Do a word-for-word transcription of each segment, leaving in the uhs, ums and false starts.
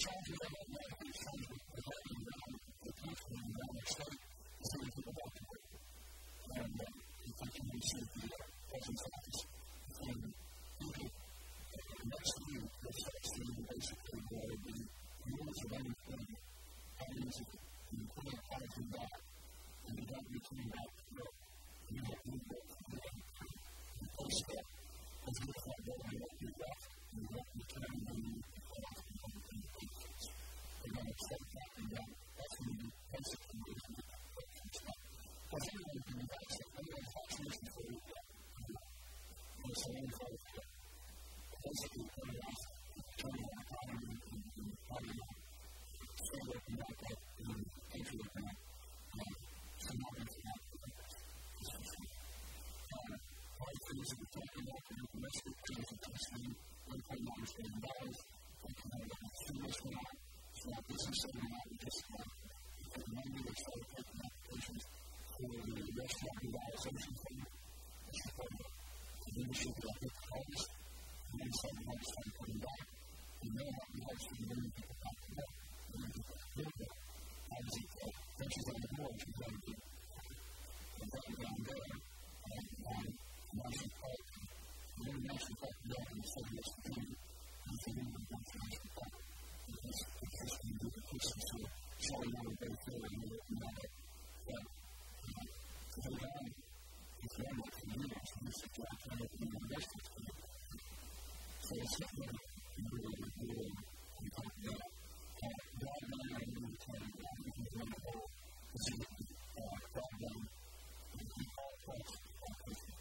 challenges I have now is trying to protect them around the country and around the state to send people back to work. And uh, I think you will see the uh, President's office and people uh, next week will start seeing basically where the rules of unemployment, how easy the employer calls you back, and you don't return back to work. And you have to work for the and post that as you find out you won't be left, and you won't return when you come off the unemployment benefits. And then it's start talking about that's when you basically do the benefits. Because anyone can be vaccinated, anyone has vaccination for you, and it's a long fight for that. Basically, everyone's turning on the economy and how do you start opening back up in the country right now. So now there's a lot of things. One of the things that we're talking about in the domestic things is testing one point nine billion dollars. We can have a stimulus for that. Small business saving that. We just have the money that started taking applications for the restaurant revitalization fund. This is part of the leadership that I think August. And then starting to start coming back. And then we have some million people back to work. And then people that live there. Obviously, pensions on the board, which is going to be gotten down there. And on the national park, the international park, the other, and the city is to do, and for them to go to the national park. Because it's just going to be the Christmas or Shelley Moore Capito and the working on it. But, to go down, it's very much for you, it's just a job to have the investors to do. So it's something that you really would do and talk about. Broadband and voluntary, we can run a whole facility, broadband, and keep all parts of our country.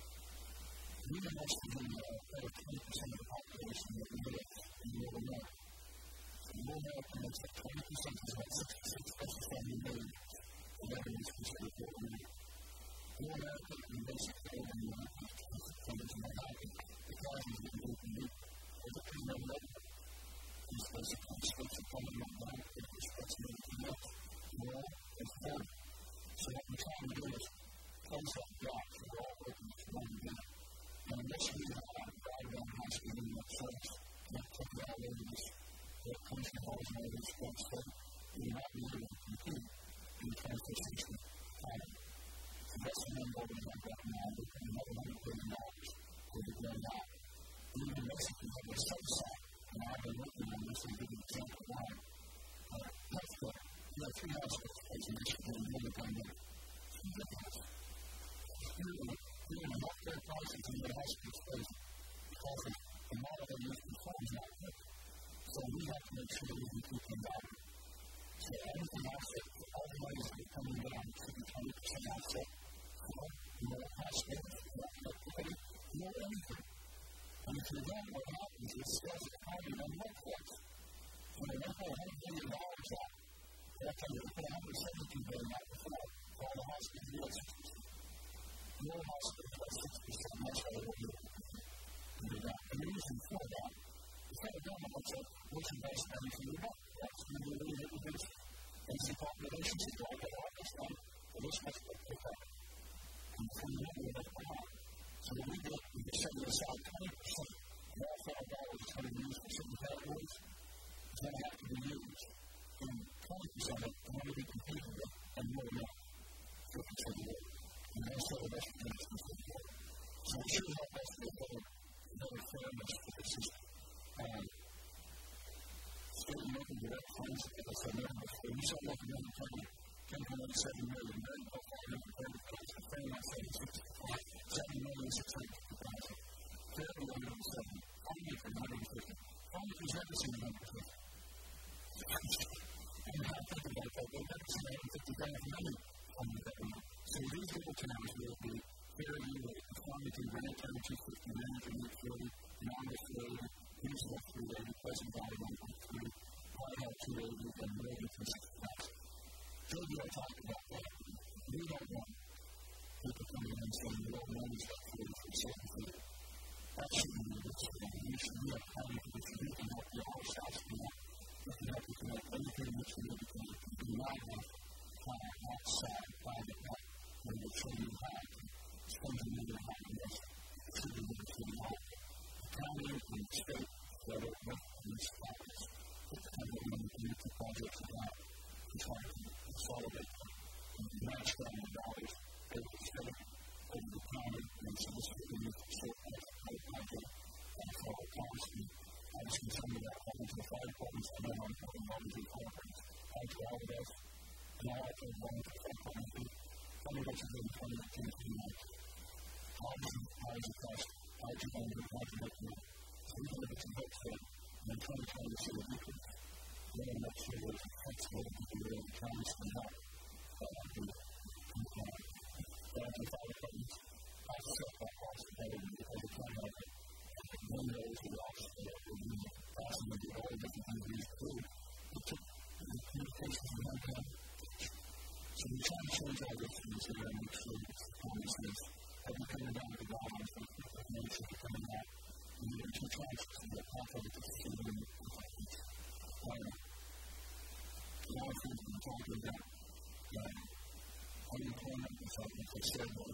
We in West Virginia are about twenty percent of the population that we live in rural America. So rural America makes up twenty percent, is about sixty-six to seventy million of revenues considered rural America. Rural America and basically over the United States funders are not happy. The causes that we can do are the criminal revenue. These basically states are coming on down with respect to everything else, rural and foreign. So what we're trying to do is close that gap so we're all working for one together. And unless we have broadband has to be in that first, not take it out over this country halls and all this stuff, so we're not be able to compete in the twenty-first century economy. So that's the number we have right now. We're putting another one hundred billion dollars for the grown out. We even basically have a subset. And I've been looking on this and giving an example of why. Uh, healthcare. We have three hospitals in Michigan and one pandemic. It's ridiculous. Even the healthcare prices in the hospitals is because of the model they use conforms not good. So we have to make sure that we can keep them down. So everything offset, all the monies that are coming down should be twenty percent offset for more hospitals, more connectivity, more anything. And if you don't, what happens is sales of the economy don't work for us. So they don't put one hundred billion dollars out. They'll tell you to put one hundred seventy-two billion dollars out before all the hospitals do six percent. More hospitals are six percent, and that's why they will do it. And the reason for that, the federal government looks at what's the best money for your buck. That's going to be really hit with this. And the population should go get all this done, so this must be picked up. And from the end, we're left behind. So when we get, we can set aside twenty percent of all federal dollars that's going to be used for certain categories, it's going to have to be used. And twenty percent of it can only be competed with and more than for contributor. And that's what the West Virginians can think for. So it should help us to get better, better fairness for the system. Um, state and local direct funds, as I said before, we saw local government funding ten point seven million dollars, Marion about five hundred thirty thousand dollars, Fairmont seventy-six seven million six hundred fifty thousand dollars, Fairmont one hundred seventy thousand dollars, Farmington one hundred fifty thousand dollars, Farmington's never seen one hundred fifty thousand dollars. And how to think about that, they've never seen one hundred fifty thousand dollars from the government. So these little towns will be fairly late. Farmington, Grant Town two fifty, Marion eight forty, Monmouth three eighty, Hinsdale three eighty, Pleasant Valley one point three, Whitehall two eighty, and Morganton six thousand. J B will talk about that. We don't want people coming in and saying, well, one is like forty for certain food. That shouldn't be this way. We should be a county which we can help you all south from that. We can help you connect anything that you need to connect. You do not have uh, outside private help where you're trading high and spending your high investment. It should be able to help the county and the state, whether it works in municipalities, get the kind of to all of us. And I also want to thank all of you. Tell me what you did in twenty eighteen to twenty nineteen. Autism, eyes across, eyes of anger, eyes of victory. So we deliver some hope for and in twenty twenty to see a decrease. We want to make sure there's a flexible that we really trying to spend out. And the fire department has set that possibility because it can't help it. Windows, the office, the passenger, all the different things we do. It took the communications we had done. So we try to change all those things so that we make sure that the promises that we're coming down to the guidelines for the nation are coming out. And we have two chances to get half of it to see them in the practice. A lot of things we're talking about. Unemployment and something like I said, but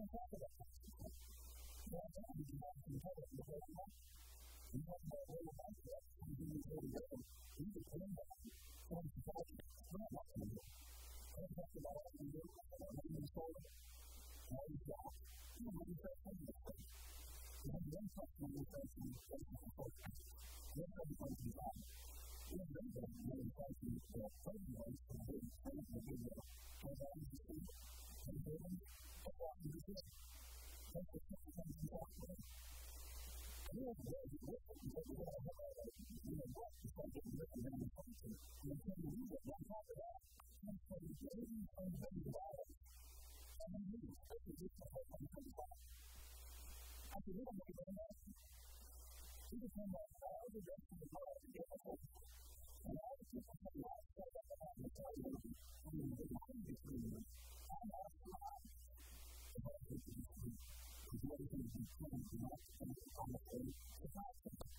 talk about that. You know, I'm going to be happy to tell you what I'm about. You talk about where you're at, that's going to be where you're going. You can claim that. So I'm talking about what I'm doing. I'm talking about what I'm doing. I'm going to show you. How you talk. You know, you say something like that. You have one question on your face and you say something like that. You're trying to find some time. You know, you're going to really try to get some voice from the front of the video. And then you see, and then, that's what you do. That's the second time you talk to them. You know, the way you look at them, you know, you know, what the subject is written down in front of you. And then you use it on top of that. And so you get it in front of the bottom. And then you use it. That's the difference of what I'm talking. I said, you don't make it enough. You just come back all the rest of the world to get a hold of it. And all the people have not said that they have to tell you, I mean, the line between them, I'm not trying to help you to be free. Because what is going to be trying to not to come to the conversation is not something.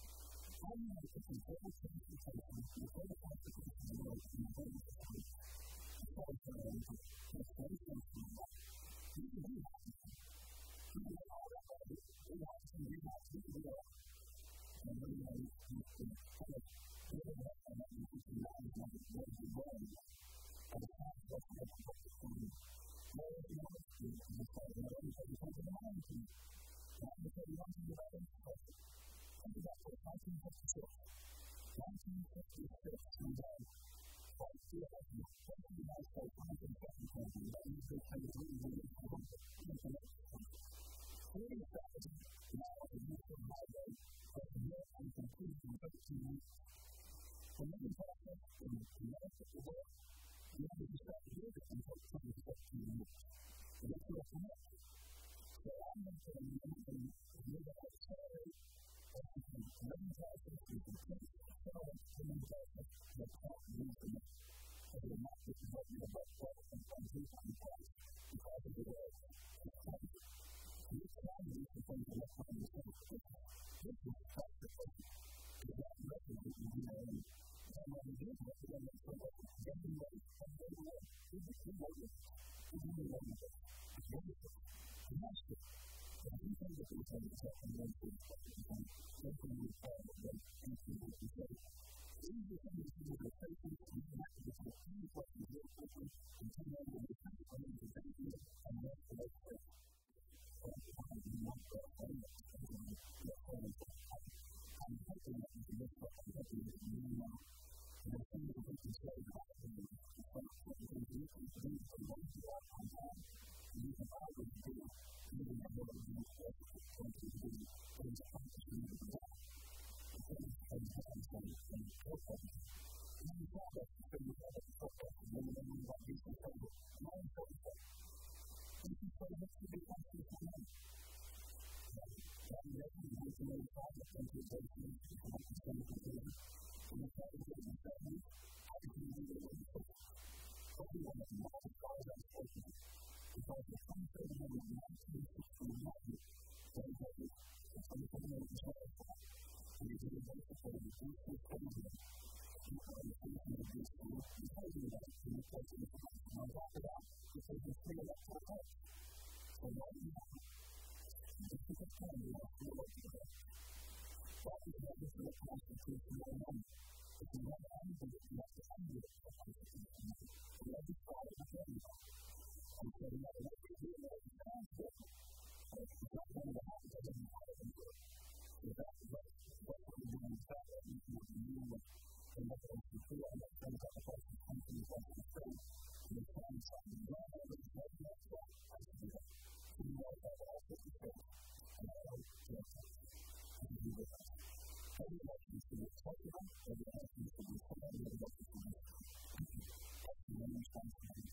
I know that this is very transportation, the very consequences of the world, and the very consequences of the world, and the very consequences of the world. You can do that. You can do all that, but you have to do that. You can do that. And then you know, you can kind of live in that, and you can see that as one of the ways you learn. And it's not just that you have to find more of the other things, and it's like, you know, everything comes in mind to you. And I'm going to tell you one thing about education. Think about this, nineteen fifty-six. nineteen fifty-six, we had five years, what do you guys say, one hundred seven countries, that you could say really, really important internet countries. Three thousand miles of use of highway are built and completed in thirteen weeks. The main process in the rest of the world, you have to decide to do it in thirteen to fifteen weeks. And that's what it's not. So I'm going to tell you something, you're going to accelerate everything. Main process is complete. Accelerate the main process, the top needs to make. So you're not just talking about what and some people in place because of the world. It's coming. This time is the thing that I'm trying to say. This is practical. It's not resident in the area. And when we do that, we're going to say, well, get in there, come get in there. We just do what we do. We do what we do. It's wonderful. It's master. And we think that we're going to say, and then we're going to say, then we're going to say, then we're going to say, these are things that we're going to say, and we're going to say, these are things that we're going to say, and then we're going to say, and then we're going to say, and then we're going to say, I'm hoping that you can look at the list of things that you know, and I think that we can say that the things you can do for the ones you are on time, and you can always do, even though you're going to do what you're going to do, things that aren't just going to be done. The things that you have to say, and you can help them. And then you talk about the things that you have to talk about, and then you know about these things that are more important things. You can say this to be constitutional now. And you have to do some other projects and do those things to come up with some of the things. And you try to get them done. How do you do it? But we want to modify that statement. Because the twenty-third Amendment of nineteen sixty-one, that is what it's on the Amendment of nineteen. And you do it basically with these two statements. You know, the things that you do, you tell you that in the place of the information. And I'll talk about because there's three electoral votes. So right now, this is a time we have to look at it. What is that is the constitutional amendment? If you want to undo it, you have to undo it for the constitutional amendment. We have to follow the formula. And so we have to look at it as a concept. And if it's not going to happen, it doesn't have to do it. So that's what we're doing in fact that we can do it. And that's what we feel and that's what the person comes to the question of faith. And it's not something you don't have to do that. That's what I should do that. So you want to have all fifty faith. And I don't do that. And you do that. Every election is to be acceptable. Every election is to be acceptable. Every election is to be acceptable. That's the main responsibility.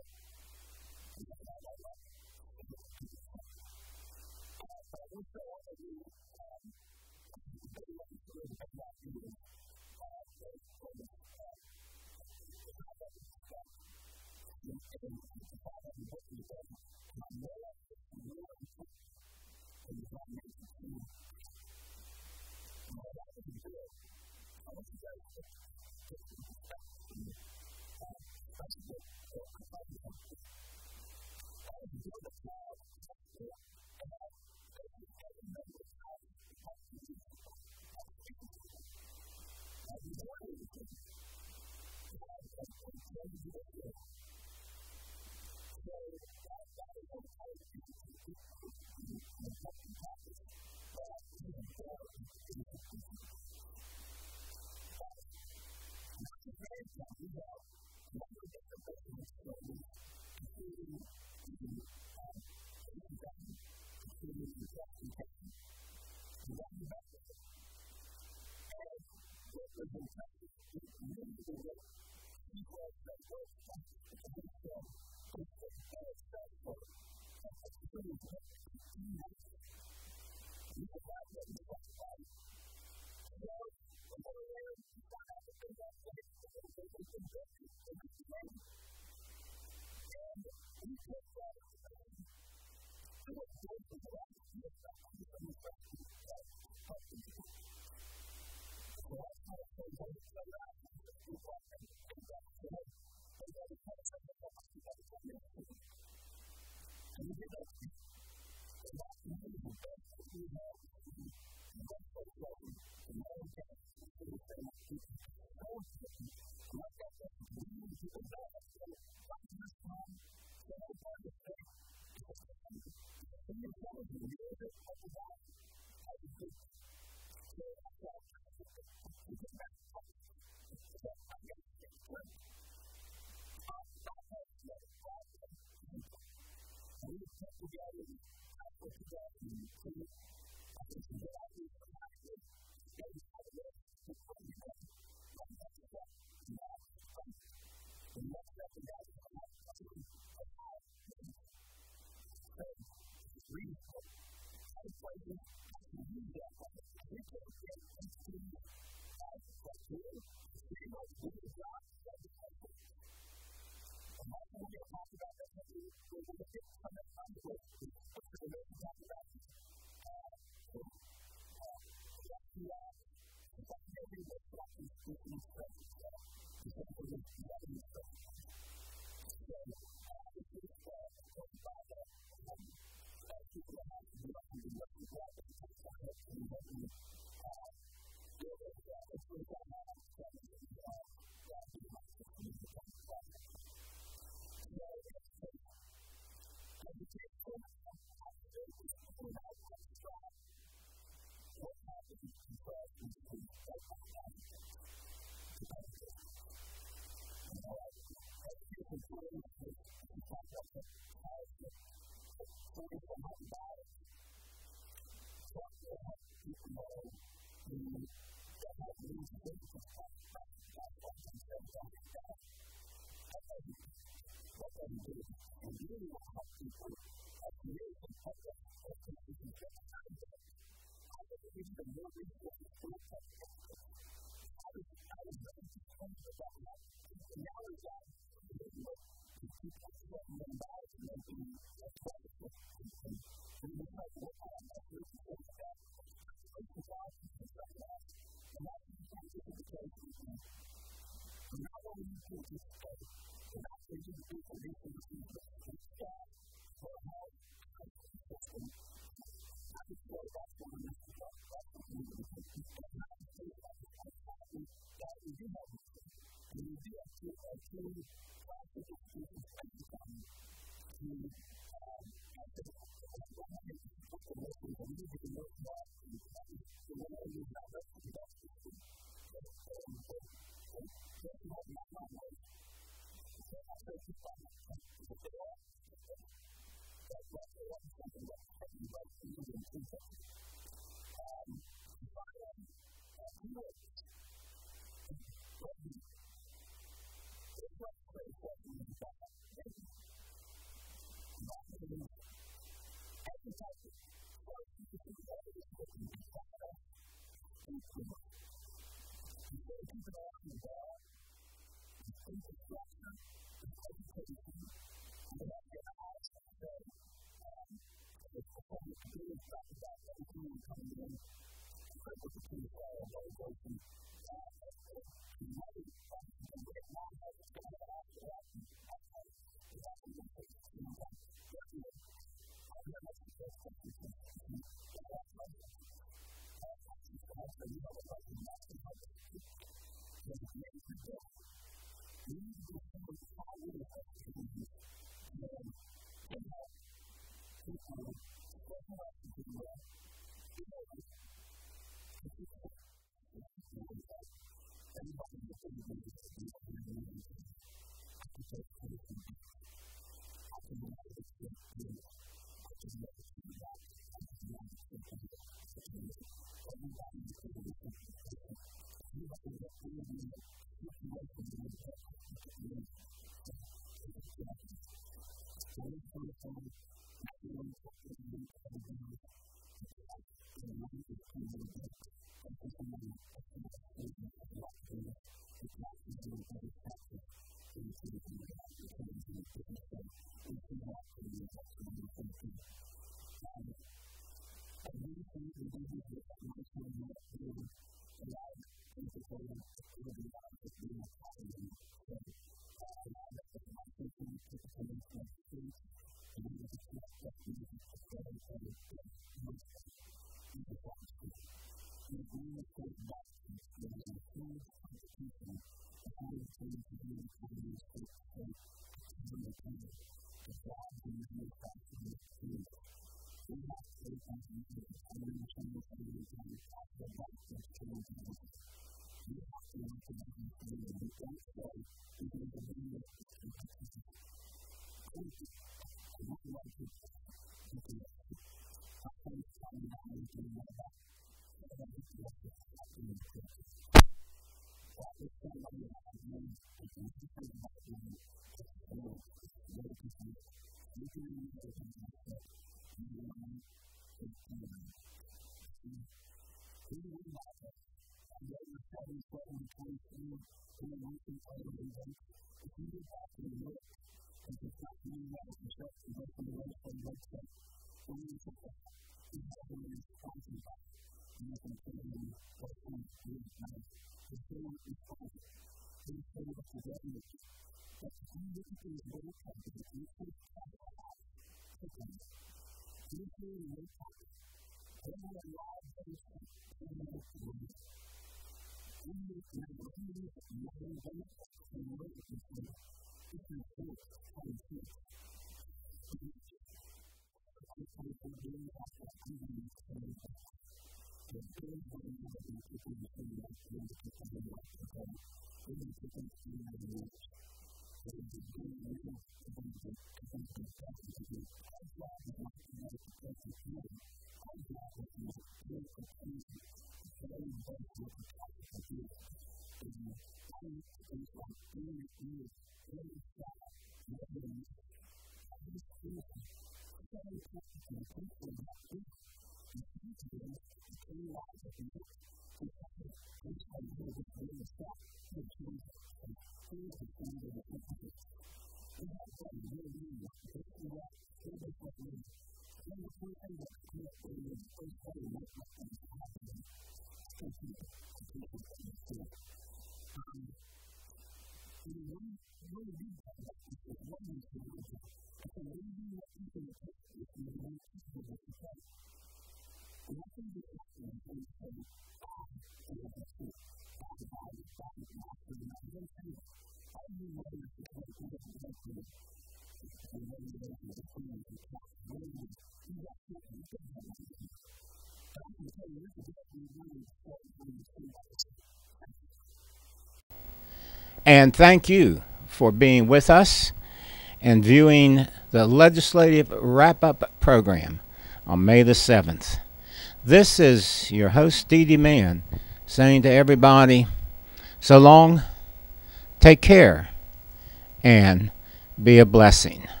And thank you for being with us and viewing the Legislative Wrap-Up program on May the seventh. This is your host, Dee Dee Mann, saying to everybody, so long, take care, and be a blessing.